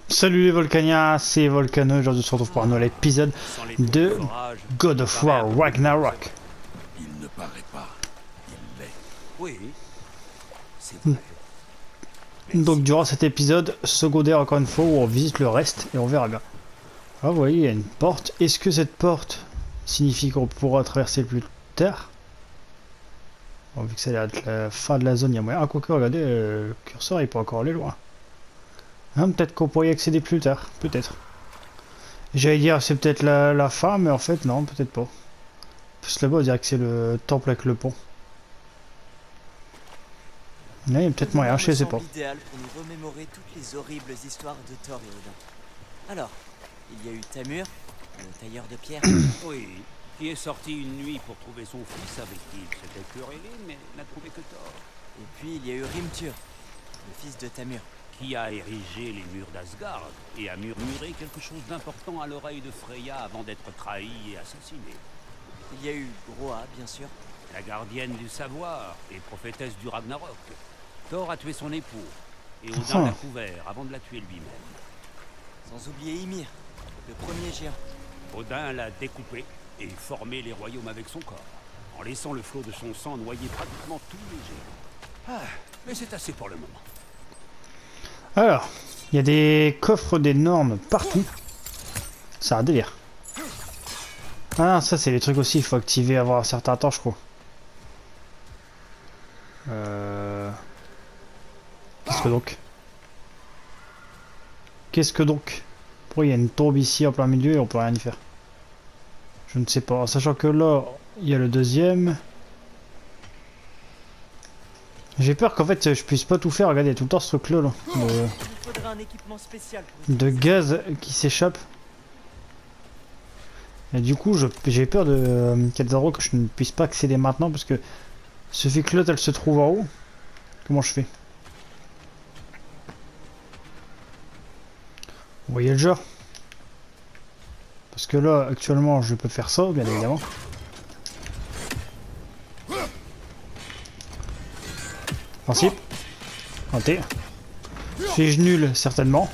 Salut les Volcaniens, c'est Volcano, aujourd'hui on se retrouve pour un nouvel épisode de God of War Ragnarok. Il ne paraît pas. Il l'est. Oui, c'est vrai. Donc durant cet épisode secondaire encore une fois où on visite le reste et on verra bien. Ah vous voyez il y a une porte, est-ce que cette porte signifie qu'on pourra traverser plus tard? Bon, vu que c'est la fin de la zone, il y a moyen. Ah quoique regardez, le curseur il peut encore aller loin. Hein, peut-être qu'on pourrait y accéder plus tard, peut-être. J'allais dire c'est peut-être la fin, mais en fait non, peut-être pas. Parce que là-bas on dirait que c'est le temple avec le pont. Là il y a peut-être moyen, je sais pas. Idéal pour nous remémorer toutes les horribles histoires de Thor et Odin. Alors, il y a eu Tamur, le tailleur de pierre. Oui, qui est sorti une nuit pour trouver son fils avec qui il s'était querellé, mais n'a trouvé que Thor. Et puis il y a eu Rimtur, le fils de Tamur. Qui a érigé les murs d'Asgard et a murmuré quelque chose d'important à l'oreille de Freya avant d'être trahi et assassiné. Il y a eu Groa, bien sûr. La gardienne du savoir et prophétesse du Ragnarok. Thor a tué son époux, et Odin l'a couvert avant de la tuer lui-même. Sans oublier Ymir, le premier géant. Odin l'a découpé et formé les royaumes avec son corps, en laissant le flot de son sang noyer pratiquement tous les géants. Ah, mais c'est assez pour le moment. Alors, il y a des coffres d'énormes partout. C'est un délire. Ah, ça c'est les trucs aussi, il faut activer avant un certain temps, je crois. Qu'est-ce que donc? Qu'est-ce que donc? Pourquoi il y a une tombe ici en plein milieu et on peut rien y faire? Je ne sais pas, en sachant que là, il y a le deuxième. J'ai peur qu'en fait je puisse pas tout faire, regardez, tout le temps ce truc là, Il nous faudra un équipement spécial pour de gaz qui s'échappe. Et du coup j'ai peur de qu'il y a des endroits que je ne puisse pas accéder maintenant parce que suffit que l'autre elle se trouve en haut. Comment je fais? Vous voyez le genre? Parce que là actuellement je peux faire ça bien évidemment. Principe. Raté. Suis-je nul? Certainement.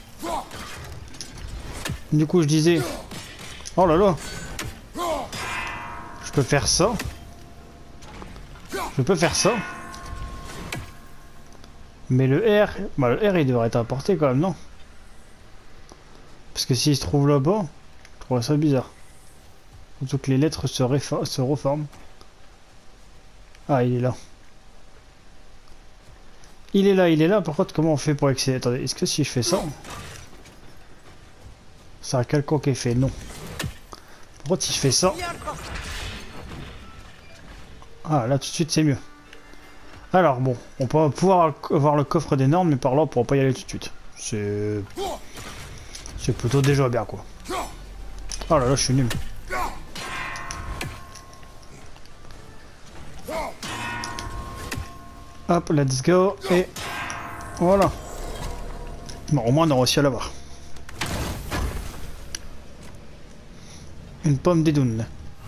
Du coup je disais... Oh là là. Je peux faire ça. Je peux faire ça. Mais le R... Bah, le R il devrait être à portée quand même, non? Parce que s'il se trouve là-bas, je trouverais ça bizarre. Surtout que les lettres se reforment. Ah, il est là. Il est là, il est là. Par contre, comment on fait pour accéder? Attendez, est-ce que si je fais ça... Ça a quelconque effet? Non. Par contre, si je fais ça... Ah, là, tout de suite, c'est mieux. Alors, bon, on peut pouvoir avoir le coffre des normes, mais par là, on pourra pas y aller tout de suite. C'est plutôt déjà bien, quoi. Oh là là, je suis nul. Hop, let's go, et voilà. Bon, au moins, on a réussi à l'avoir. Une pomme des dounes.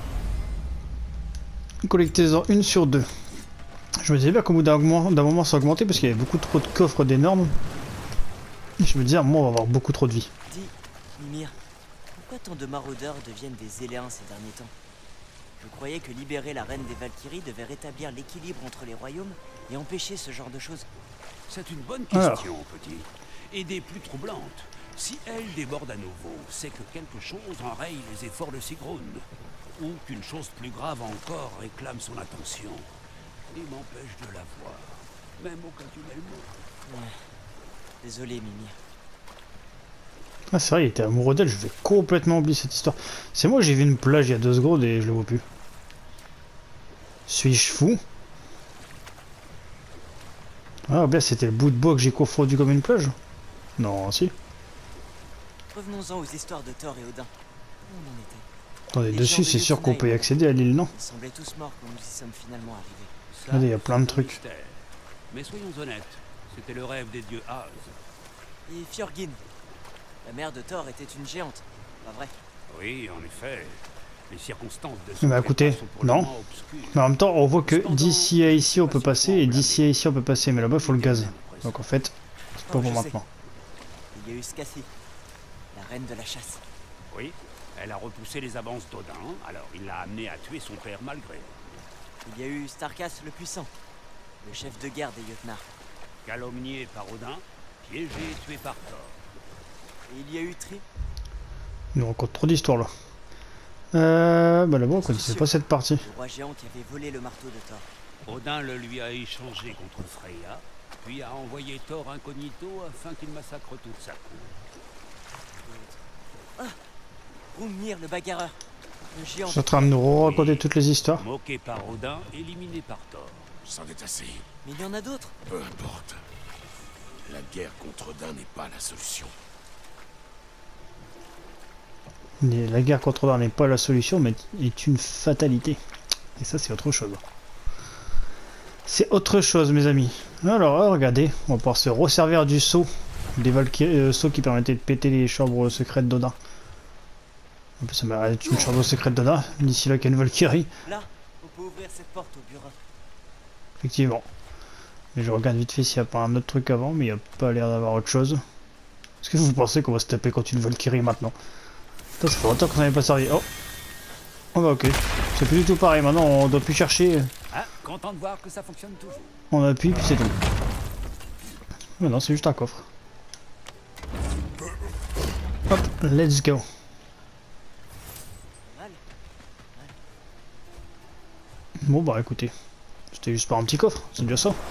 Collectez-en une sur deux. Je me disais bien qu'au bout d'un moment ça augmentait parce qu'il y avait beaucoup trop de coffres d'énormes. Je me disais, à un moment on va avoir beaucoup trop de vie. Dis, Ymir, pourquoi tant de maraudeurs deviennent des Éléens ces derniers temps? Je croyais que libérer la reine des Valkyries devait rétablir l'équilibre entre les royaumes et empêcher ce genre de choses. C'est une bonne question, petit. Et des plus troublantes. Si elle déborde à nouveau, c'est que quelque chose enraye les efforts de Sigrun. Ou qu'une chose plus grave encore réclame son attention. Et m'empêche de la voir, même occasionnellement. Ouais. Désolé, Mimir. Ah c'est vrai, il était amoureux d'elle, je vais complètement oublier cette histoire. C'est moi, j'ai vu une plage il y a 2 secondes et je le vois plus. Suis-je fou? Ah bien c'était le bout de bois que j'ai confondu comme une plage. Non, si. Revenons-en aux histoires de Thor et Odin. Où on en était? Attendez, Les dessus gens c'est de sûr qu'on peut y Jotunheim, accéder à l'île, non? Ils semblaient tous morts quand nous y sommes finalement arrivés. Regardez, il y a plein de trucs. Mystère. Mais soyons honnêtes, c'était le rêve des dieux As. Et Fjörgyn, la mère de Thor était une géante, pas vrai? Oui, en effet. Les circonstances de ce Bah écoutez, sont pour le non. moment obscures. Mais en même temps, on voit que d'ici à ici on peut passer et d'ici à ici on peut passer, mais là-bas il faut le gaz. Donc en fait, c'est pas pour Je sais. maintenant. il y a eu Scassi, la reine de la chasse. Oui, elle a repoussé les avances d'Odin, alors il l'a amené à tuer son père malgré. Il y a eu Starkas le Puissant, le chef de guerre des Jötnar. Calomnié par Odin, piégé et tué par Thor. Et il y a eu Tri, Il nous raconte trop d'histoires là. Bah là-bas, on connaissait pas cette partie. le roi géant qui avait volé le marteau de Thor. Odin le lui a échangé contre Freya, puis a envoyé Thor incognito afin qu'il massacre toute sa cour. Hrungnir le bagarreur, le géant. Je suis en train de nous raconter toutes les histoires. Moqué par Odin, éliminé par Thor. C'en est assez. Mais il y en a d'autres. Peu importe. La guerre contre Odin n'est pas la solution. Mais la guerre contre Odin n'est pas la solution, mais est une fatalité. Et ça, c'est autre chose. C'est autre chose, mes amis. Alors, regardez, on va pouvoir se resservir du sceau. Des Valkyries, sceau qui permettait de péter les chambres secrètes d'Odin. En plus, ça m'a l'air d'être une chambre secrète d'Odin. D'ici là, qu'il y a une Valkyrie. Là, on peut ouvrir cette porte au bureau. Effectivement. Mais je regarde vite fait s'il n'y a pas un autre truc avant, mais il n'y a pas l'air d'avoir autre chose. Est-ce que vous pensez qu'on va se taper contre une Valkyrie maintenant? Putain, ça fait longtemps qu'on n'avait pas servi. Oh! Oh bah ok. C'est plus du tout pareil, maintenant on doit plus chercher. Ah, content de voir que ça fonctionne toujours. On appuie puis c'est tout. Maintenant c'est juste un coffre. Hop, let's go. Mal. Bon bah écoutez. C'était juste pas un petit coffre, c'est déjà ça.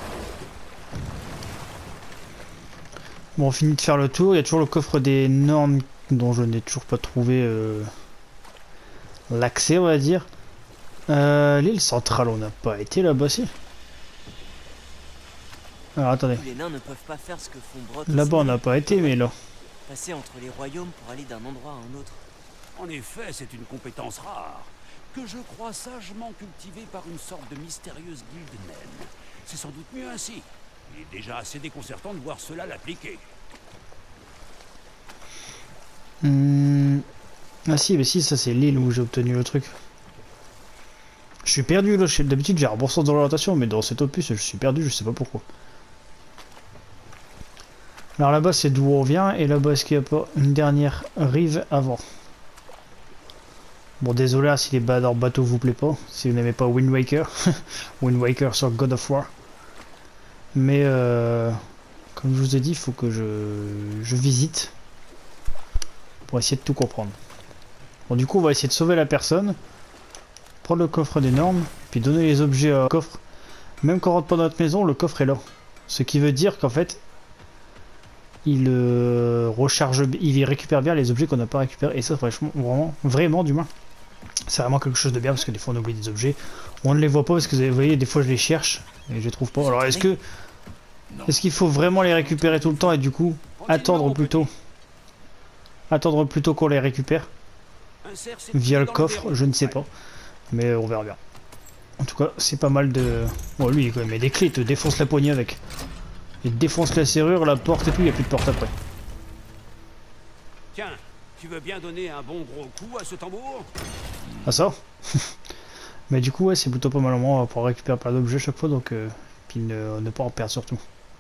Bon, on finit de faire le tour. Il y a toujours le coffre des normes dont je n'ai toujours pas trouvé l'accès, on va dire. L'île centrale, on n'a pas été là-bas, si. Alors attendez. Tous les nains ne peuvent pas faire ce que font Brot. Là-bas, on n'a pas été, mais là. Passer entre les royaumes pour aller d'un endroit à un autre. En effet, c'est une compétence rare, que je crois sagement cultivée par une sorte de mystérieuse guilde naine. C'est sans doute mieux ainsi. Il est déjà assez déconcertant de voir cela l'appliquer. Ah si, mais si, ça c'est l'île où j'ai obtenu le truc. Je suis perdu là, d'habitude j'ai un bon sens d'orientation, mais dans cet opus je suis perdu, je sais pas pourquoi. Alors là-bas c'est d'où on vient, et là-bas est-ce qu'il n'y a pas une dernière rive avant? Bon désolé hein, si les bateaux vous plaît pas, si vous n'aimez pas Wind Waker, Wind Waker sur God of War. Mais comme je vous ai dit, il faut que je visite pour essayer de tout comprendre. Bon du coup on va essayer de sauver la personne, prendre le coffre des normes, puis donner les objets au coffre. Même quand on rentre pas dans notre maison, le coffre est là. Ce qui veut dire qu'en fait, il recharge, il récupère bien les objets qu'on n'a pas récupérés. Et ça vraiment du moins, c'est vraiment quelque chose de bien parce que des fois on oublie des objets. On ne les voit pas parce que vous voyez, des fois je les cherche et je les trouve pas. Alors est-ce qu'il faut vraiment les récupérer tout le temps et du coup attendre plutôt qu'on les récupère via le coffre, je ne sais pas. Mais on verra bien. En tout cas, c'est pas mal de... Bon, lui, il met des clés, il te défonce la poignée avec. Il défonce la serrure, la porte et tout, il n'y a plus de porte après. Tiens, tu veux bien donner un bon gros coup à ce tambour? Ah ça. Mais du coup, ouais, c'est plutôt pas mal au moins pour récupérer plein d'objets chaque fois, donc... puis ne pas en perdre surtout.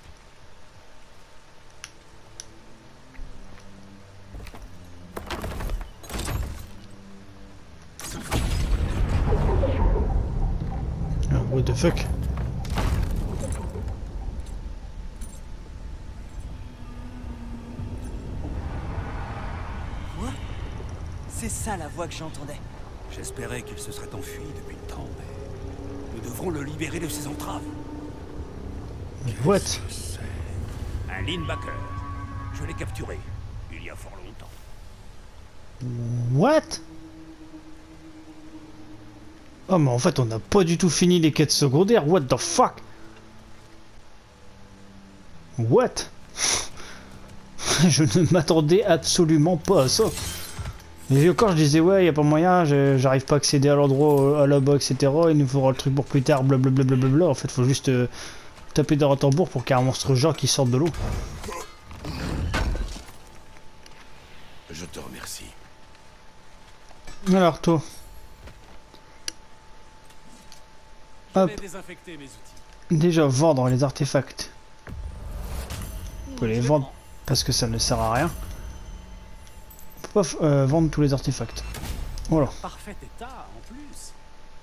What the fuck? Quoi? C'est ça la voix que j'entendais. J'espérais qu'il se serait enfui depuis le temps, mais nous devrons le libérer de ses entraves. What? Un linebacker. Je l'ai capturé il y a fort longtemps. What? Oh mais en fait on n'a pas du tout fini les quêtes secondaires, what the fuck? What? Je ne m'attendais absolument pas à ça. Et quand je disais ouais y a pas moyen, j'arrive pas à accéder à l'endroit là-bas etc, il nous faudra le truc pour plus tard blablabla, en fait faut juste taper dans un tambour pour qu'il y ait un monstre genre qui sorte de l'eau. Je te remercie. Alors toi. Hop. Désinfecter mes outils. Déjà vendre les artefacts. On peut les vendre parce que ça ne sert à rien. On peut pas vendre tous les artefacts. Voilà. Parfait état en plus.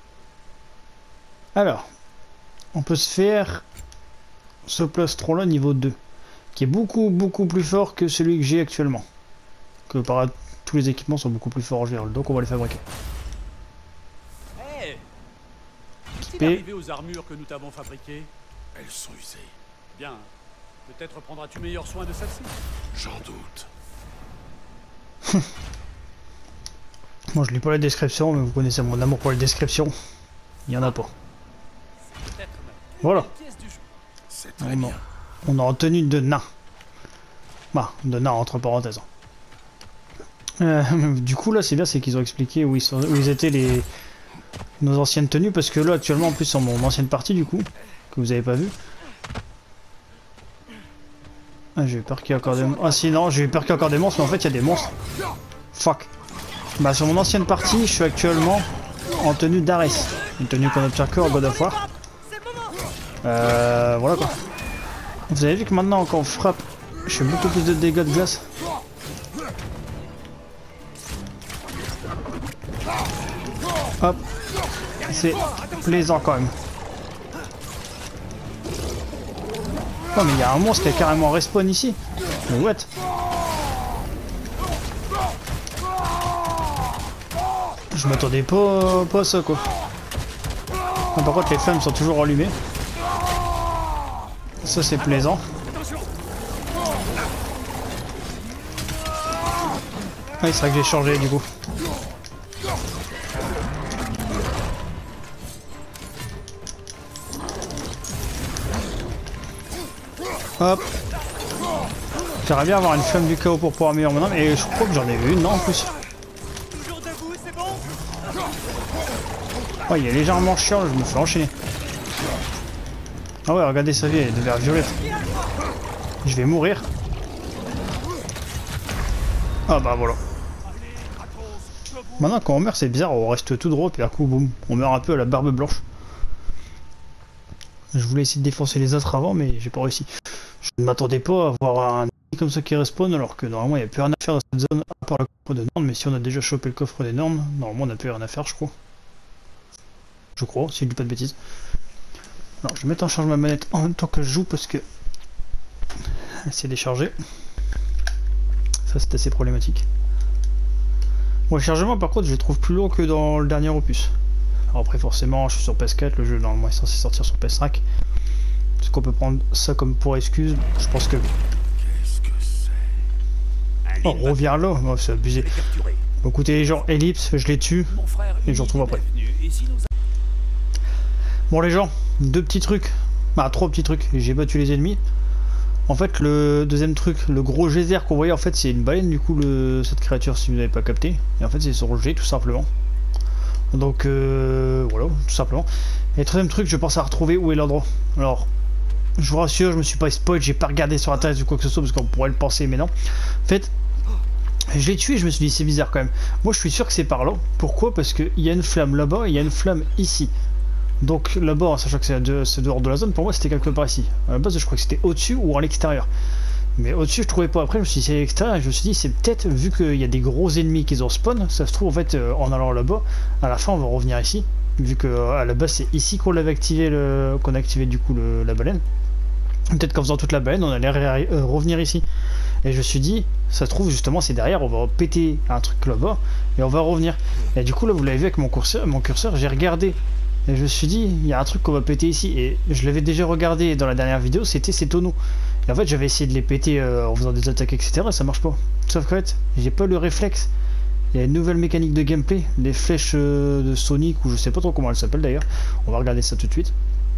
Alors, on peut se faire ce plastron là niveau 2, qui est beaucoup plus fort que celui que j'ai actuellement. Que par tous les équipements sont beaucoup plus forts en général, donc on va les fabriquer. Hey, qu'est-il Équipé. arrivé aux armures que nous t'avons fabriquées? Elles sont usées. Bien. Peut-être prendras-tu meilleur soin de celle-ci. J'en doute. Moi je lis pas la description, mais vous connaissez mon amour pour les descriptions. Il y en a pas. Peut-être ma plus Voilà. belle pièce du jeu. C'est très bien. On est en tenue de nain. Bah, de nain entre parenthèses. Du coup là c'est bien, c'est qu'ils ont expliqué où ils étaient nos anciennes tenues, parce que là actuellement en plus sur mon ancienne partie du coup, que vous avez pas vu. Ah, j'ai eu peur qu'il y ait encore des monstres. Ah si non, j'ai eu peur qu'il y ait encore des monstres, mais en fait il y a des monstres. Fuck. Bah sur mon ancienne partie, je suis actuellement en tenue d'Ares. Une tenue qu'on obtient que en God of War. Voilà quoi. Vous avez vu que maintenant quand on frappe, je fais beaucoup plus de dégâts de glace. Hop. C'est plaisant quand même. Oh mais il y a un monstre qui a carrément respawn ici. Mais what? Je m'attendais pas à ça quoi. Ah, par contre les flammes sont toujours allumées. Ça c'est plaisant. Ah il serait que j'ai changé du coup. Hop. J'aimerais bien avoir une flamme du chaos pour pouvoir améliorer mon arme, et je crois que j'en ai eu une, non en plus. Oh, il est légèrement chiant, je me fais enchaîner. Ah ouais, regardez sa vie, elle est de vert violette. Je vais mourir. Ah bah voilà. Maintenant quand on meurt c'est bizarre, on reste tout droit, puis d'un coup boum, on meurt un peu à la barbe blanche. Je voulais essayer de défoncer les autres avant, mais j'ai pas réussi. Je ne m'attendais pas à avoir un comme ça qui respawn, alors que normalement il n'y a plus rien à faire dans cette zone à part le coffre des normes, mais si on a déjà chopé le coffre des normes, normalement on n'a plus rien à faire je crois. Je crois, si je dis pas de bêtises. Alors je vais mettre en charge ma manette en même temps que je joue parce que elle s'est déchargée. Ça c'est assez problématique. Bon, le chargement par contre je le trouve plus long que dans le dernier opus. Alors après forcément je suis sur PS4, le jeu normalement est censé sortir sur PS5. Est-ce qu'on peut prendre ça comme pour excuse? Je pense que... Qu'est-ce que c'est? Oh, reviens là, oh, c'est abusé. Bon écoutez les gens, Ellipse, je les tue et je retrouve après. Bon les gens, deux petits trucs, bah trois petits trucs, j'ai battu les ennemis. En fait le deuxième truc, le gros geyser qu'on voyait en fait c'est une baleine du coup cette créature si vous n'avez pas capté. Et en fait c'est son jet tout simplement. Donc voilà, tout simplement. Et le troisième truc, je pense à retrouver où est l'endroit. Alors, je vous rassure, je me suis pas spoil, j'ai pas regardé sur internet ou quoi que ce soit parce qu'on pourrait le penser, mais non. En fait, je l'ai tué, je me suis dit c'est bizarre quand même. Moi je suis sûr que c'est par là. Pourquoi? Parce qu'il y a une flamme là-bas et il y a une flamme ici. Donc là-bas, sachant que c'est dehors de la zone, pour moi c'était quelque part ici. À la base je crois que c'était au-dessus ou à l'extérieur. Mais au-dessus je trouvais pas, après je me suis dit c'est à l'extérieur et je me suis dit c'est peut-être vu qu'il y a des gros ennemis qui ont spawn, ça se trouve en fait en allant là-bas, à la fin on va revenir ici. Vu que à la base c'est ici qu'on l'avait activé, qu'on a activé du coup la baleine. Peut-être qu'en faisant toute la baleine on allait revenir ici. Et je me suis dit, ça se trouve justement c'est derrière, on va péter un truc là-bas et on va revenir. Et du coup là vous l'avez vu avec mon curseur j'ai regardé. Et je me suis dit, il y a un truc qu'on va péter ici. Et je l'avais déjà regardé dans la dernière vidéo, c'était ces tonneaux. Et en fait j'avais essayé de les péter en faisant des attaques etc. Et ça marche pas. Sauf qu'en fait, j'ai pas le réflexe. Il y a une nouvelle mécanique de gameplay, les flèches de Sonic, ou je sais pas trop comment elles s'appellent d'ailleurs. On va regarder ça tout de suite.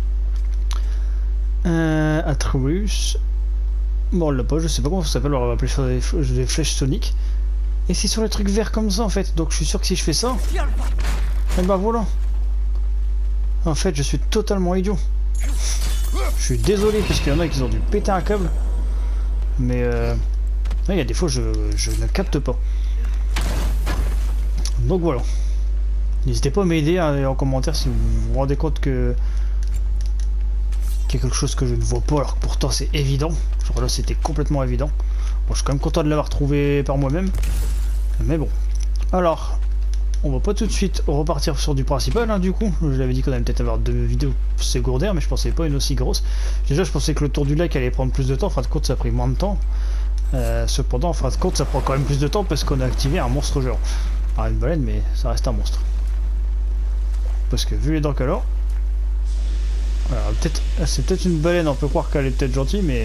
Atreus. Bon, on l'a pas, je sais pas comment ça s'appelle, on va appeler ça des flèches Sonic. Et c'est sur les trucs verts comme ça en fait, donc je suis sûr que si je fais ça, et ben voilà. En fait, je suis totalement idiot. Je suis désolé parce qu'il y en a qui ont dû péter un câble. Mais il y a des fois je ne capte pas. Donc voilà. N'hésitez pas à m'aider en commentaire si vous vous rendez compte que qu'il y a quelque chose que je ne vois pas alors que pourtant c'est évident. Genre là c'était complètement évident. Bon, je suis quand même content de l'avoir trouvé par moi-même. Mais bon. Alors, on va pas tout de suite repartir sur du principal, hein, du coup. Je l'avais dit qu'on allait peut-être avoir 2 vidéos secondaires, mais je pensais pas une aussi grosse. Déjà, je pensais que le tour du lac allait prendre plus de temps. En fin de compte, ça a pris moins de temps. Cependant, en fin de compte, ça prend quand même plus de temps parce qu'on a activé un monstre géant. Alors, une baleine, mais ça reste un monstre. Parce que vu les dents qu'elle a... c'est peut-être une baleine, on peut croire qu'elle est peut-être gentille, mais...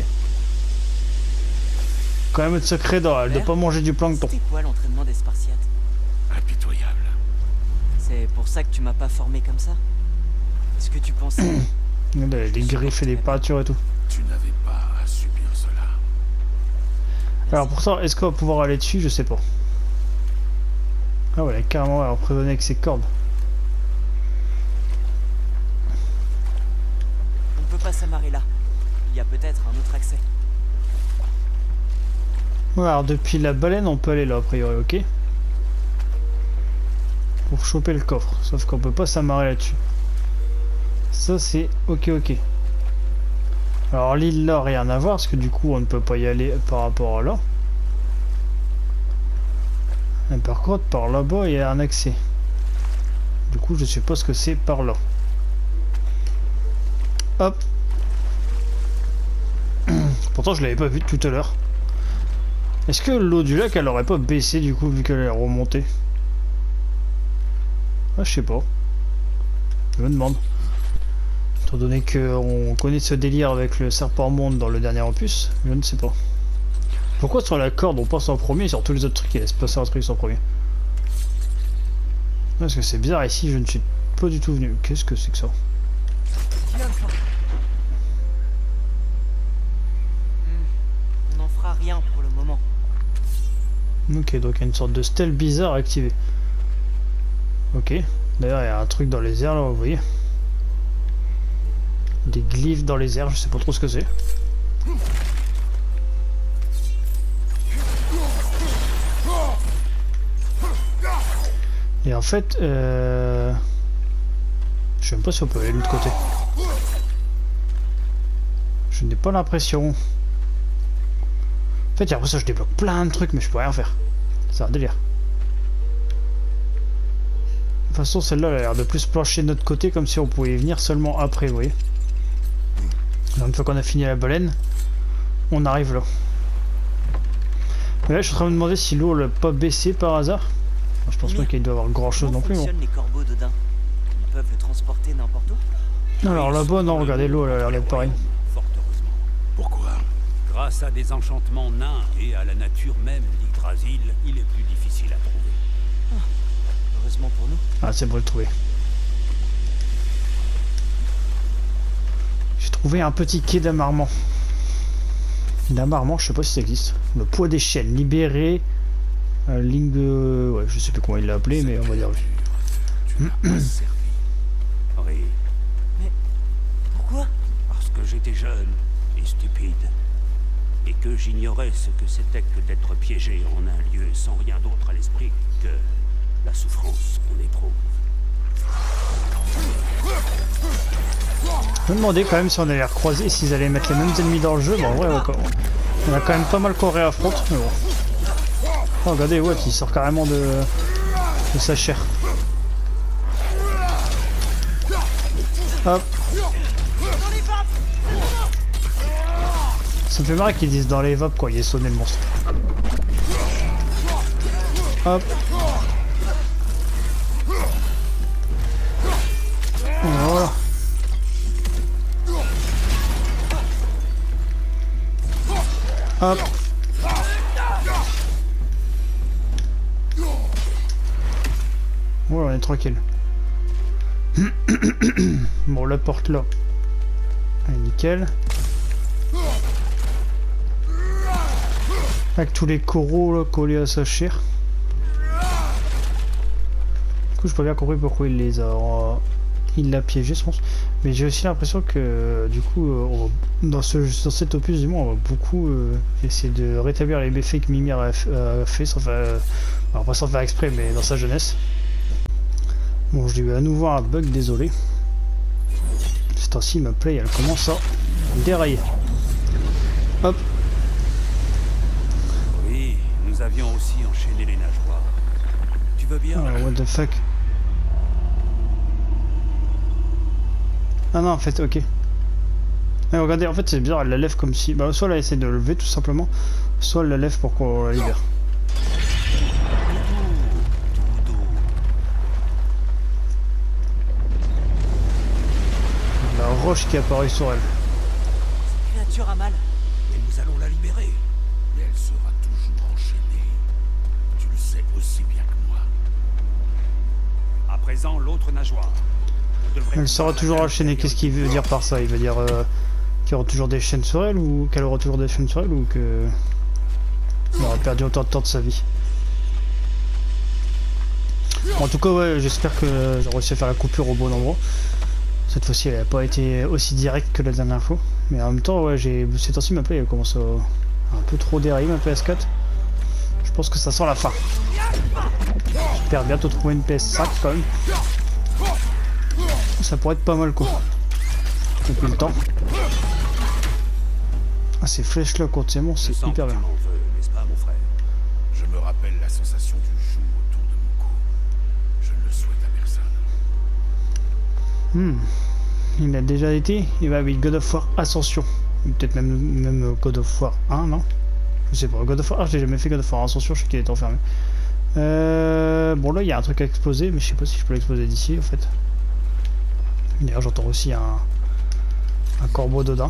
Quand même être secret dans elle, de pas manger du plancton. C'était quoi l'entraînement des Spartiates? Impitoyable. C'est pour ça que tu m'as pas formé comme ça? Est-ce que tu pensais... Les griffes et les peintures et tout. Tu n'avais pas à subir cela. Alors pour ça, est-ce qu'on va pouvoir aller dessus? Je sais pas. Ah ouais, carrément emprisonné avec ses cordes. On peut pas s'amarrer là. Il y a peut-être un autre accès. Ouais, alors depuis la baleine, on peut aller là, a priori, ok. Pour choper le coffre. Sauf qu'on peut pas s'amarrer là-dessus. Ça, c'est ok, ok. Alors l'île là, rien à voir, parce que du coup, on ne peut pas y aller par rapport à là. Et par contre, par là-bas, il y a un accès. Du coup, je suppose que c'est par là. Hop. Pourtant, je l'avais pas vu tout à l'heure. Est-ce que l'eau du lac, elle aurait pas baissé du coup, vu qu'elle est remontée? Ah, je sais pas. Je me demande. Étant donné qu'on connaît ce délire avec le serpent monde dans le dernier opus, je ne sais pas. Pourquoi sur la corde on passe en premier et sur tous les autres trucs il laisse passer un truc en premier? Parce que c'est bizarre ici, je ne suis pas du tout venu. Qu'est-ce que c'est que ça? On n'en fera rien pour le moment. Ok, donc il y a une sorte de stèle bizarre activée. Ok, d'ailleurs il y a un truc dans les airs là, vous voyez. Des glyphes dans les airs, je sais pas trop ce que c'est. Et en fait, je sais même pas si on peut aller de l'autre côté. Je n'ai pas l'impression. En fait, après ça, je débloque plein de trucs, mais je peux rien faire. C'est un délire. De toute façon, celle-là, elle a l'air de plus plancher de notre côté, comme si on pouvait y venir seulement après, vous voyez. Alors, une fois qu'on a fini la baleine, on arrive là. Mais là, je suis en train de me demander si l'eau n'a pas baissé par hasard. Enfin, je pense pas qu'il doit y avoir grand chose non plus. Bon. Les corbeaux d'Odin, ils peuvent le transporter n'importe où? Alors là-bas, non, regardez l'eau, elle a l'air d'être pareille. Fort heureusement. Pourquoi? Grâce à des enchantements nains et à la nature même d'Yggdrasil, il est plus difficile à trouver. Ah, heureusement pour nous. Ah, c'est bon de le trouver. J'ai trouvé un petit quai d'amarrement. D'amarrement, je sais pas si ça existe. Le poids des chaînes, libéré. Ligne de... Ouais, je sais plus comment il l'a appelé, mais on va dire oui. Tu n'as pas servi. Oui, Mais pourquoi? parce que j'étais jeune et stupide. Et que j'ignorais ce que c'était que d'être piégé en un lieu sans rien d'autre à l'esprit que la souffrance qu'on éprouve. Je me demandais quand même si on allait les recroiser, s'ils allaient mettre les mêmes ennemis dans le jeu. Bon, en vrai, on a quand même pas mal qu'on réaffronte, mais bon. Oh, regardez, ouais, il sort carrément de sa chair. Hop. Ça me fait marrer qu'ils disent dans les vapes quand il est sonné le monstre. Hop. Voilà. Hop. Voilà, on est tranquille. Bon, la porte là. Allez, nickel. Avec tous les coraux là, collés à sa chair. Du coup, j'ai pas bien compris pourquoi il les a... il l'a piégé, je pense. Mais j'ai aussi l'impression que, du coup, dans cet opus, du moins, on va beaucoup essayer de rétablir les méfaits que Mimir a fait, sans faire... alors, pas sans faire exprès, mais dans sa jeunesse. Bon, j'ai eu à nouveau un bug, désolé. Ce temps-ci, ma play, elle commence à dérailler. Hop. avions aussi enchaîné les nageoires. Tu veux bien? Oh, what the fuck. Ah non, en fait, ok. Ah, regardez, en fait, c'est bizarre, elle la lève comme si... Bah, soit elle essaie de le lever, tout simplement, soit elle la lève pour qu'on la libère. La roche qui est apparue sur elle. Cette créature a mal. Et nous allons la libérer. Mais elle sera toujours enchaînée. Tu le sais aussi bien que moi. À présent, l'autre nageoire. Elle sera toujours enchaînée, qu'est-ce qu'il veut dire par ça? Il veut dire qu'il y aura toujours des chaînes sur elle, ou qu'elle aura toujours des chaînes sur elle, ou que... elle aura perdu autant de temps de sa vie. Bon, en tout cas, ouais, j'espère que j'ai réussi à faire la coupure au bon endroit. Cette fois-ci, elle n'a pas été aussi directe que la dernière fois. Mais en même temps, ouais, ces temps-ci, ma play elle commence à un peu trop dériver, ma PS4. Je pense que ça sent la fin. J'espère bientôt trouver une PS5 quand même. Ça pourrait être pas mal quoi. Depuis le temps. Ah, ces flèches là contre ces monstres, c'est hyper bien. N'est-ce pas, mon frère? Je me rappelle la sensation du joug autour de mon cou. Je ne le souhaite à personne. Il a déjà été. Et bah oui, God of War Ascension. Peut-être même God of War 1, non? Je sais pas. God of War 1, j'ai jamais fait God of War Ascension, je sais qu'il est enfermé. Bon là il y a un truc à exploser, mais je sais pas si je peux l'exploser d'ici en fait. D'ailleurs j'entends aussi un corbeau dedans.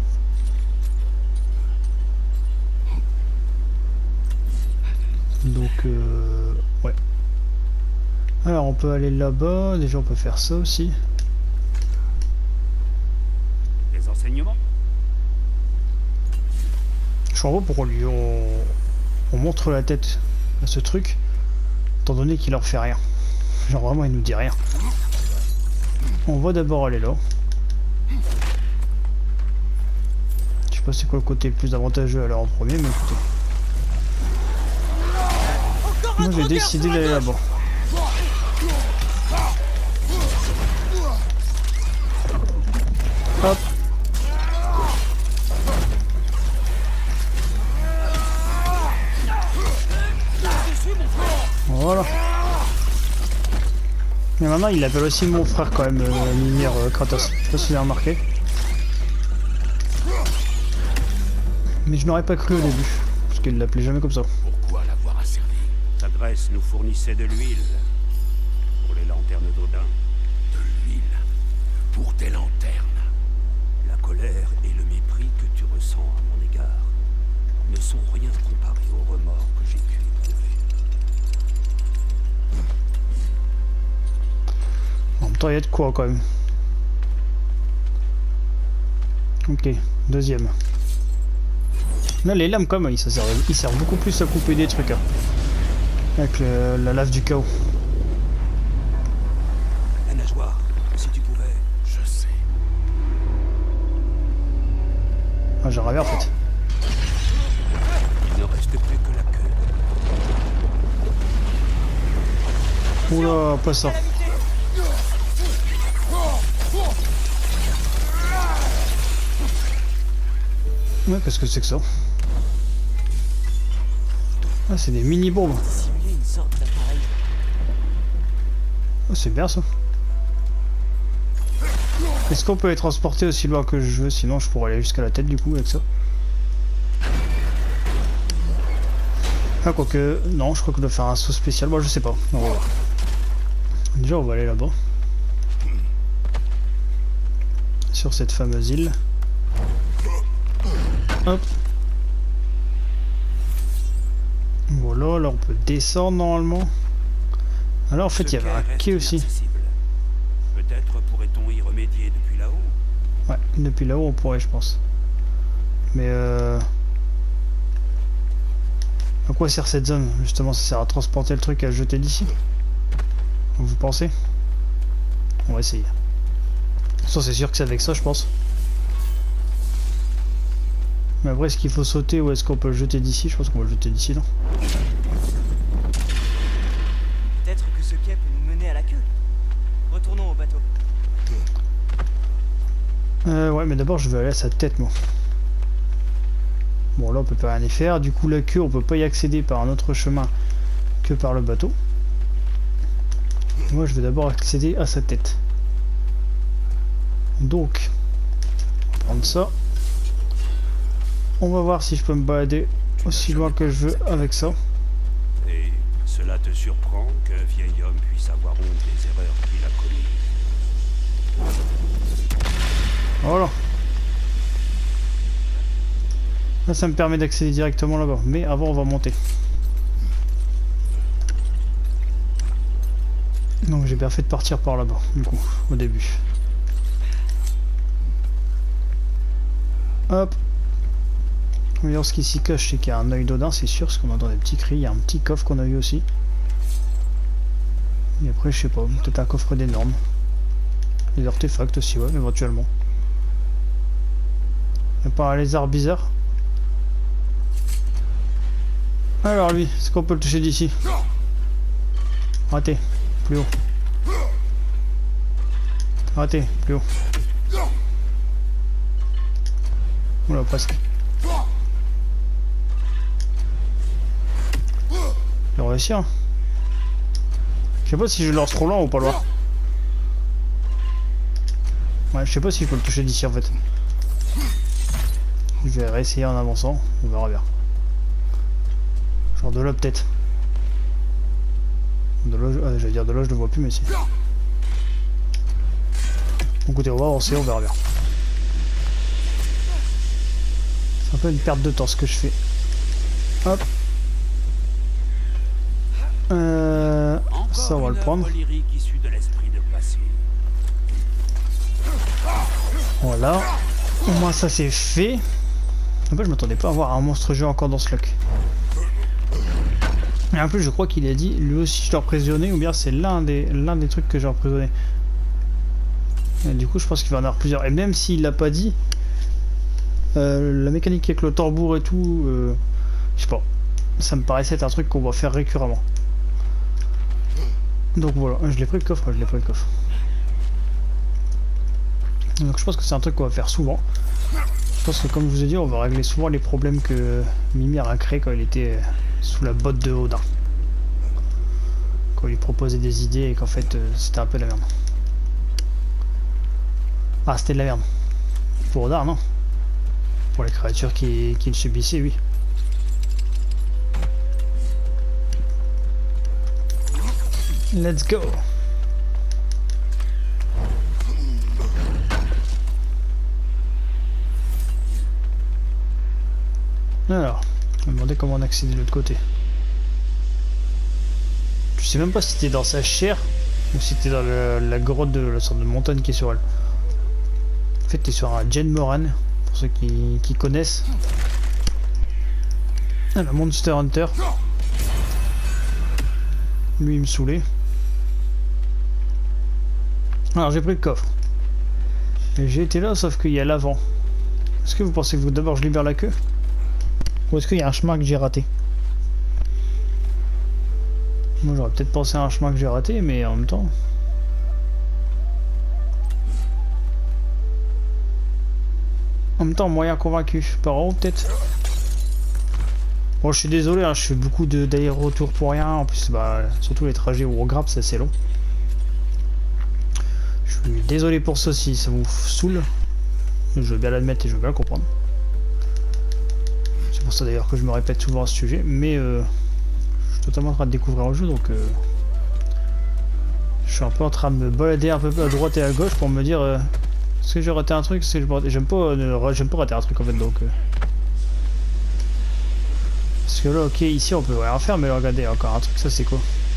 Donc ouais. Alors on peut aller là-bas, déjà on peut faire ça aussi. Les enseignements? Je comprends pas pourquoi lui on montre la tête à ce truc, étant donné qu'il leur fait rien. Genre vraiment il nous dit rien. On va d'abord aller là. Je sais pas c'est quoi le côté le plus avantageux à aller en premier, mais écoutez. Moi j'ai décidé d'aller là-bas. Hop. Voilà. Mais maintenant il appelle aussi mon frère quand même, Mimir Kratos. Je sais pas si vous avez remarqué. Mais je n'aurais pas cru au début, parce qu'il l'appelait jamais comme ça. Pourquoi l'avoir asservi? Sa Grèce nous fournissait de l'huile pour les lanternes d'Odin. De l'huile pour tes lanternes. La colère et le mépris que tu ressens à mon égard ne sont rien comparés au remords que j'ai pu éprouver. En même temps il y a de quoi quand même. Ok, deuxième. Là les lames quand même, ils servent beaucoup plus à couper des trucs. Hein. Avec la lave du chaos. La nageoire, si tu pouvais. Je sais. Ah, j'aimerais bien en fait. Il ne reste plus que la queue. Oula, pas ça. Ouais, qu'est-ce que c'est que ça? Ah, c'est des mini-bombes. Simuler une sorte d'appareil. Oh, c'est bien ça. Est-ce qu'on peut les transporter aussi loin que je veux? Sinon, je pourrais aller jusqu'à la tête du coup avec ça. Ah, quoique. Non, je crois que je dois faire un saut spécial. Moi, je sais pas. On va voir. Déjà, on va aller là-bas. Sur cette fameuse île. Hop. Voilà, là on peut descendre normalement. Alors en fait il y avait un quai aussi. Peut-être pourrait-on y remédier depuis là-haut. Ouais, depuis là-haut on pourrait je pense. Mais à quoi sert cette zone? Justement ça sert à transporter le truc et à le jeter d'ici. Vous pensez? On va essayer. Ça c'est sûr que c'est avec ça je pense. Mais après est-ce qu'il faut sauter ou est-ce qu'on peut le jeter d'ici? Je pense qu'on va le jeter d'ici non? Peut-être que ce quai peut nous mener à la queue. Retournons au bateau. Ouais mais d'abord je veux aller à sa tête moi. Bon là on peut pas rien y faire. Du coup la queue on peut pas y accéder par un autre chemin que par le bateau. Moi je vais d'abord accéder à sa tête. Donc on va prendre ça. On va voir si je peux me balader aussi loin que je veux avec ça. Et cela te surprend qu'un vieil homme puisse avoir honte des erreurs qu'il a commises. Voilà. Là ça me permet d'accéder directement là-bas. Mais avant on va monter. Donc j'ai bien fait de partir par là-bas, du coup, au début. Hop. Voyons ce qui s'y cache, c'est qu'il y a un œil d'Odin, c'est sûr, parce qu'on entend des petits cris. Il y a un petit coffre qu'on a eu aussi. Et après, je sais pas, peut-être un coffre des normes. Des artefacts aussi, ouais, éventuellement. Il n'y a pas un lézard bizarre. Alors lui, est-ce qu'on peut le toucher d'ici? Raté, plus haut. Raté, plus haut. Oula, presque. Je vais réussir. Je sais pas si je lance trop loin ou pas loin. Ouais, je sais pas si je peux le toucher d'ici en fait. Je vais réessayer en avançant, on verra bien. Genre de là peut-être. De là, j'allais dire de là je ne vois plus mais si. Bon écoutez, on va avancer, on verra bien. C'est un peu une perte de temps ce que je fais. Hop. Ça on va le prendre. Voilà. Au moins ça c'est fait. En fait je m'attendais pas à voir un monstre géant encore dans ce lac. Et en plus je crois qu'il a dit lui aussi je dois emprisonner ou bien c'est l'un des trucs que j'ai emprisonné. Et du coup je pense qu'il va en avoir plusieurs. Et même s'il l'a pas dit, la mécanique avec le tambour et tout, je sais pas. Ça me paraissait être un truc qu'on va faire récurremment. Donc voilà, je l'ai pris le coffre, je l'ai pris le coffre. Donc je pense que c'est un truc qu'on va faire souvent. Je pense que comme je vous ai dit, on va régler souvent les problèmes que Mimir a créé quand il était sous la botte de Odin. Quand il lui proposait des idées et qu'en fait c'était un peu de la merde. Ah c'était de la merde. Pour Odin non. Pour les créatures qu'il subissait oui. Let's go. Alors, je me demandais comment on accédait de l'autre côté. Je sais même pas si c'était dans sa chair ou si c'était dans la grotte de la sorte de montagne qui est sur elle. En fait, t'es sur un Jen Moran, pour ceux qui connaissent. Ah, le Monster Hunter. Lui, il me saoulait. Alors, j'ai pris le coffre. Et j'ai été là, sauf qu'il y a l'avant. Est-ce que vous pensez que d'abord je libère la queue? Ou est-ce qu'il y a un chemin que j'ai raté? Moi j'aurais peut-être pensé à un chemin que j'ai raté, mais en même temps... moyen convaincu. Par en haut peut-être. Bon je suis désolé, hein, je fais beaucoup d'aller-retour pour rien. En plus bah surtout les trajets où on grappe c'est assez long. Je suis désolé pour ça si ça vous saoule. Je veux bien l'admettre et je veux bien le comprendre. C'est pour ça d'ailleurs que je me répète souvent à ce sujet, mais je suis totalement en train de découvrir le jeu, donc je suis un peu en train de me balader un peu à droite et à gauche pour me dire est-ce que j'ai raté un truc, j'aime pas rater un truc en fait, donc parce que là ok ici on peut rien faire, mais là, regardez encore un truc, ça c'est quoi?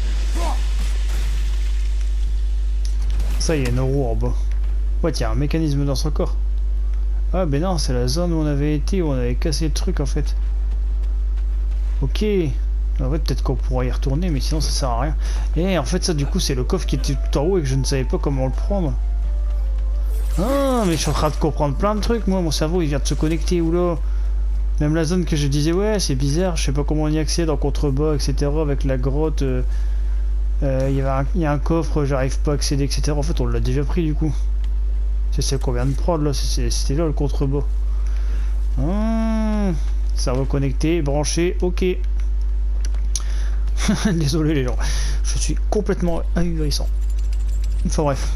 Ça il y a une roue en bas. Ouais il y a un mécanisme dans son corps. Ah ben non, c'est la zone où on avait été, où on avait cassé le truc en fait. Ok. En fait peut-être qu'on pourrait y retourner, mais sinon ça sert à rien. Et en fait ça du coup c'est le coffre qui était tout en haut et que je ne savais pas comment le prendre. Ah mais je suis en train de comprendre plein de trucs, moi mon cerveau il vient de se connecter, oula. Même la zone que je disais ouais c'est bizarre, je sais pas comment on y accède en contrebas, etc. Avec la grotte, il y a un coffre, j'arrive pas à accéder, etc. En fait on l'a déjà pris du coup. C'est celle qu'on vient de prendre là, c'était là le contrebas. Cerveau connecté, branché, ok. Désolé les gens, je suis complètement ahurissant. Enfin bref.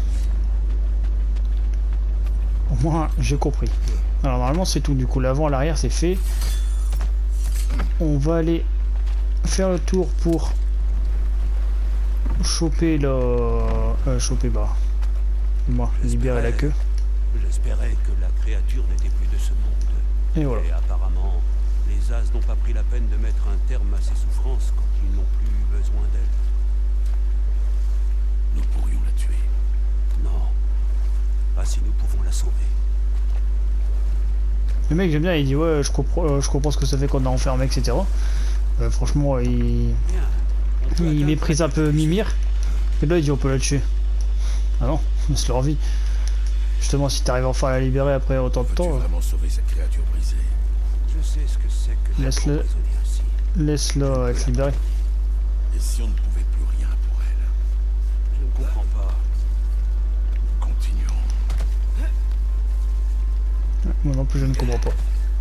Au moins j'ai compris. Alors normalement c'est tout, du coup l'avant, l'arrière c'est fait. On va aller faire le tour pour choper le... choper bas. Moi, libérer la queue. J'espérais que la créature n'était plus de ce monde. Et voilà. Et apparemment, les As n'ont pas pris la peine de mettre un terme à ses souffrances quand ils n'ont plus besoin d'elle. Nous pourrions la tuer. Non. Pas si nous pouvons la sauver. Le mec j'aime bien, il dit ouais je comprends ce que ça fait qu'on a enfermé, etc. Franchement il méprise un peu Mimir. Et là il dit on peut la tuer. Ah non, c'est leur vie. Justement si t'arrives enfin à la libérer après autant de temps. Vraiment sauver cette créature brisée. Je sais ce que c'est que Laisse-le. Laisse-le être libéré. Et si on ne pouvait plus rien pour elle? Je ne comprends pas. Continuons. Moi non plus je ne comprends pas.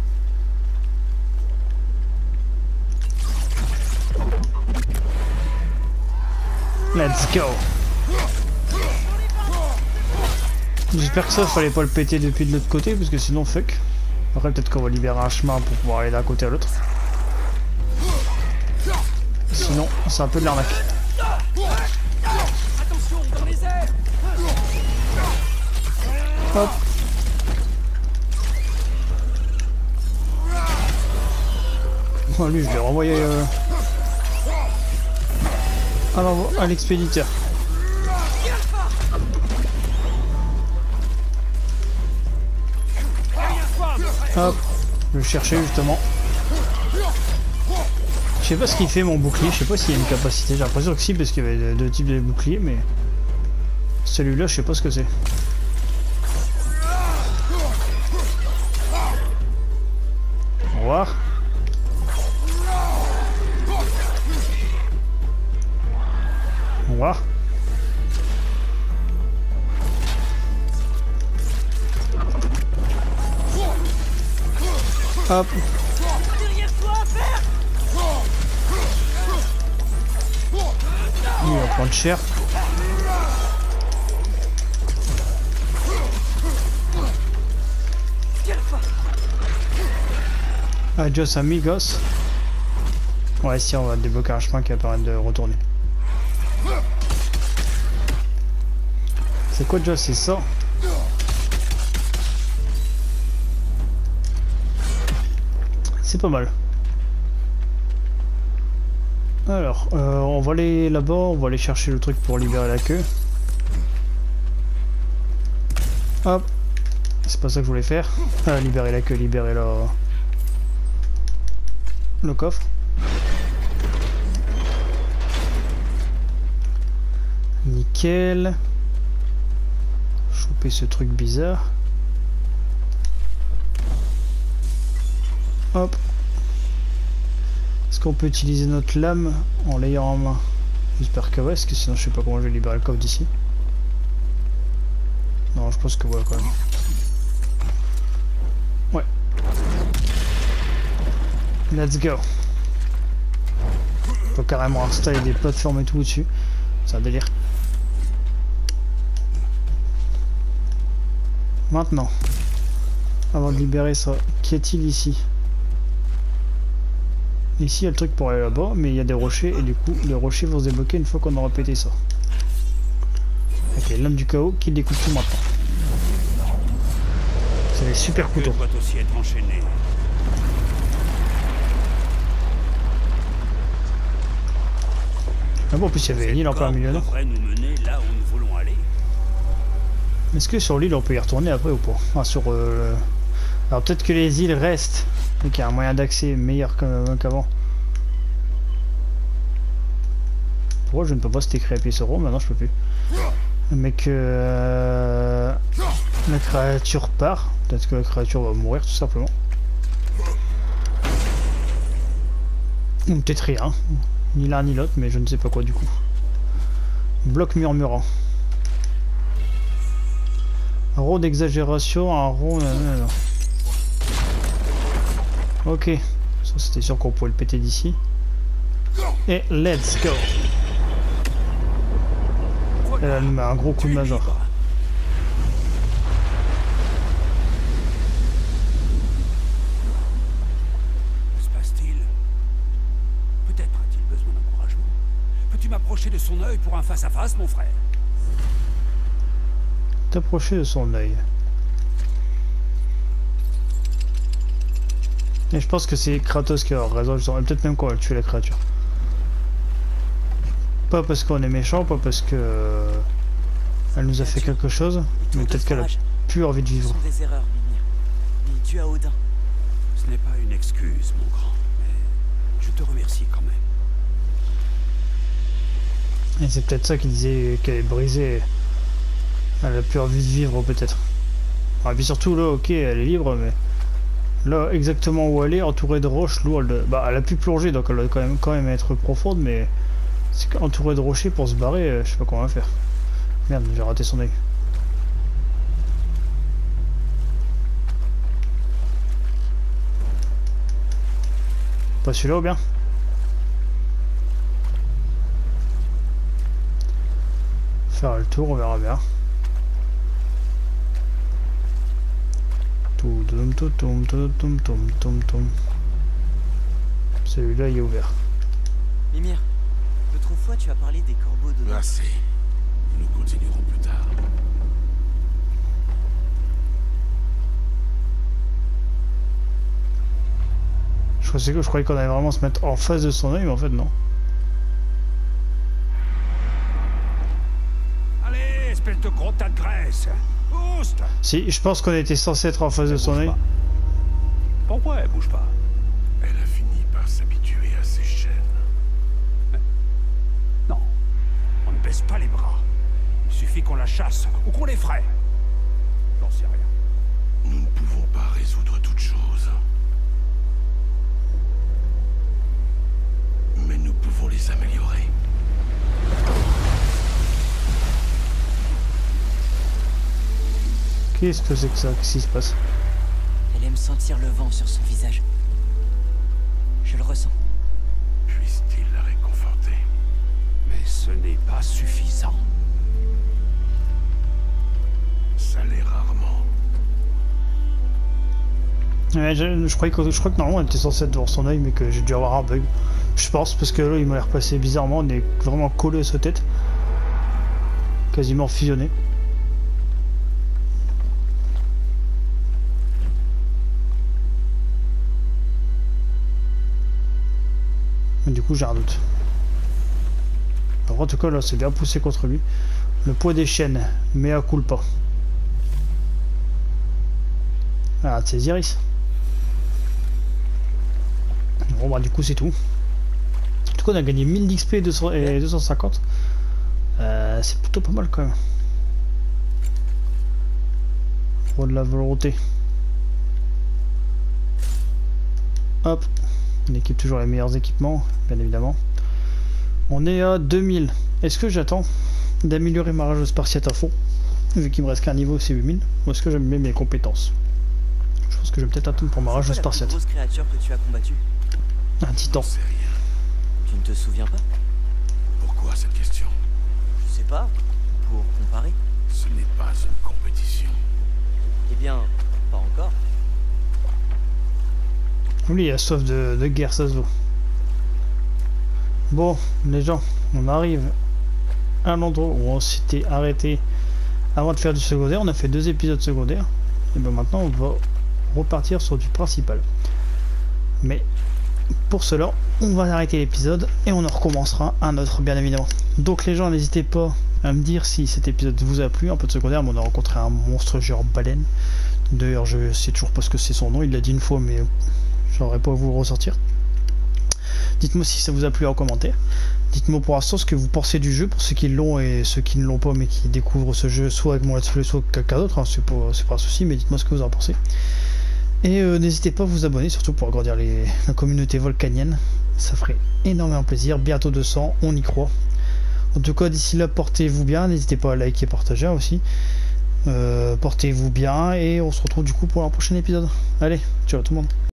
Let's go. J'espère que ça fallait pas le péter depuis de l'autre côté parce que sinon fuck. Après peut-être qu'on va libérer un chemin pour pouvoir aller d'un côté à l'autre. Sinon c'est un peu de l'arnaque. Attention, dans les airs. Hop. Oh, lui je l'ai renvoyé à l'expéditeur. Hop, je le cherchais justement. Je sais pas ce qu'il fait mon bouclier, je sais pas s'il y a une capacité, j'ai l'impression que si parce qu'il y avait deux types de boucliers mais celui-là je sais pas ce que c'est. Au revoir. Au revoir. Hop. Il va prendre cher. Adios amigos. Ouais si on va débloquer un chemin qui va permettre de retourner. C'est quoi déjà? C'est ça? C'est pas mal. Alors, on va aller là-bas, on va aller chercher le truc pour libérer la queue. Hop. C'est pas ça que je voulais faire. Libérer la queue, libérer le coffre. Nickel. Choper ce truc bizarre. Hop. Est-ce qu'on peut utiliser notre lame en l'ayant en main? J'espère que ouais, parce que sinon je sais pas comment je vais libérer le coffre d'ici. Non, je pense que voilà quand même. Ouais. Let's go. On peut carrément installer des plateformes et tout dessus. C'est un délire. Maintenant, avant de libérer ça, qu'y a-t-il ici? Ici il y a le truc pour aller là-bas, mais il y a des rochers et du coup les rochers vont se débloquer une fois qu'on aura pété ça. Ok, l'âme du chaos qui découpe tout maintenant. C'est des super couteaux. doit aussi être enchaîné. Ah bon, en plus il y avait l'île en plein milieu, non? devrait nous mener là où nous voulons aller. Est-ce que sur l'île on peut y retourner après ou pas? Enfin, sur alors peut-être que les îles restent, et qu'il y a un moyen d'accès meilleur qu'avant. Pourquoi je ne peux pas sticker à pied sur Rome? Maintenant je peux plus. Mais que la créature part. Peut-être que la créature va mourir tout simplement. Ou peut-être rien. Ni l'un ni l'autre, mais je ne sais pas quoi du coup. Bloc murmurant. Un rond d'exagération, un rond... Ok, ça c'était sûr qu'on pouvait le péter d'ici. Et let's go. Elle a mis un gros coup de major. Que se passe-t-il? Peut-être a-t-il besoin d'encouragement. Peux-tu m'approcher de son œil pour un face-à-face, mon frère? T'approcher de son œil. Et je pense que c'est Kratos qui a raison, peut-être même qu'on va tuer la créature. Pas parce qu'on est méchant, pas parce que elle nous a fait quelque chose, mais peut-être qu'elle a plus envie de vivre. Ce sont des erreurs, Mimir. Mais tu as Odin. Ce n'est pas une excuse, mon grand, mais je te remercie quand même. Et c'est peut-être ça qui disait qu'elle est brisée. Elle a plus envie de vivre, peut-être. Et puis surtout là, ok, elle est libre, mais là, exactement où elle est, entourée de roches lourdes. Bah, elle a pu plonger, donc elle doit quand même être profonde, mais c'est qu'entourée de rochers pour se barrer, je sais pas comment on va faire. Merde, j'ai raté son œil. Pas celui-là ou bien? Faire le tour, on verra bien. Celui-là il est ouvert. Mimir, l'autre fois tu as parlé des corbeaux d'Odin. Assez. Nous continuerons plus tard. Je croyais qu'on allait vraiment se mettre en face de son œil, mais en fait non. Allez, espèce de gros tas de graisse. Oust! Si, je pense qu'on était censé être en face de son œil. Pourquoi elle bouge pas? Elle a fini par s'habituer à ses chaînes. Non, on ne baisse pas les bras. Il suffit qu'on la chasse ou qu'on l'effraie. J'en sais rien. Nous ne pouvons pas résoudre toute chose. Mais nous pouvons les améliorer. Qu'est-ce que c'est que ça? Qu'est-ce qui se passe? Elle aime sentir le vent sur son visage. Je le ressens. Puisse-t-il la réconforter? Mais ce n'est pas suffisant. Ça l'est rarement. Ouais, je crois que normalement elle était censée être devant son œil, mais que j'ai dû avoir un bug. Je pense, parce que là il m'a l'air passé bizarrement, on est vraiment collé à sa tête. Quasiment fusionné. Mais du coup j'ai un doute. Alors, en tout cas là c'est bien poussé contre lui. Le poids des chaînes, mea culpa. Ah, c'est Iris. Bon bah du coup c'est tout. En tout cas on a gagné 1000 d'XP et 250. C'est plutôt pas mal quand même. Pour de la volonté. Hop. On équipe toujours les meilleurs équipements, bien évidemment. On est à 2000. Est-ce que j'attends d'améliorer ma rage spartiate à fond, vu qu'il me reste qu'un niveau, c'est 8000, ou est-ce que je mets mes compétences? Je pense que je vais peut-être attendre pour ma rage spartiate. C'est quoi la plus grosse créature que tu as combattue? Un titan. C'est rien. Tu ne te souviens pas? Pourquoi cette question? Je sais pas. Pour comparer? Ce n'est pas une compétition. Eh bien, pas encore. Lui il a soif de guerre, ça se voit. Bon, les gens, on arrive à l'endroit où on s'était arrêté avant de faire du secondaire. On a fait 2 épisodes secondaires. Et bien maintenant on va repartir sur du principal. Mais pour cela, on va arrêter l'épisode et on en recommencera un autre, bien évidemment. Donc les gens, n'hésitez pas à me dire si cet épisode vous a plu. Un peu de secondaire, mais on a rencontré un monstre genre baleine. D'ailleurs, je sais toujours pas ce que c'est son nom. Il l'a dit une fois, mais j'aurais pas vous le ressortir. Dites-moi si ça vous a plu en commentaire. Dites-moi pour l'instant ce que vous pensez du jeu, pour ceux qui l'ont et ceux qui ne l'ont pas mais qui découvrent ce jeu soit avec moi let's play soit avec quelqu'un d'autre, hein, c'est pas un souci, mais dites-moi ce que vous en pensez. Et n'hésitez pas à vous abonner, surtout pour agrandir la communauté volcanienne, ça ferait énormément plaisir. Bientôt 200, on y croit. En tout cas d'ici là, portez-vous bien, n'hésitez pas à liker et partager aussi. Portez-vous bien et on se retrouve du coup pour un prochain épisode. Allez, ciao tout le monde.